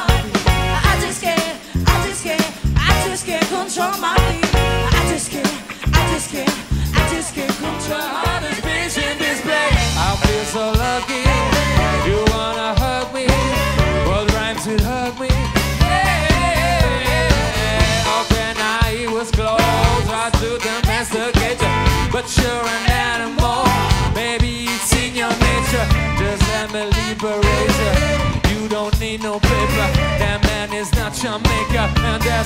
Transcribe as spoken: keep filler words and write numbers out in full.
feet. I just can't, I just can't, I just can't control my feet. I just can't, I just can't, I just can't control all this bitch in this place. I feel so lucky. You wanna hug me? What rhymes with hug me? Hey, open eye was closed. Try to domesticate you, but you're an animal. Maybe it's in your nature. Just let me liberate you. You don't need no paper. That man is not your maker, and that's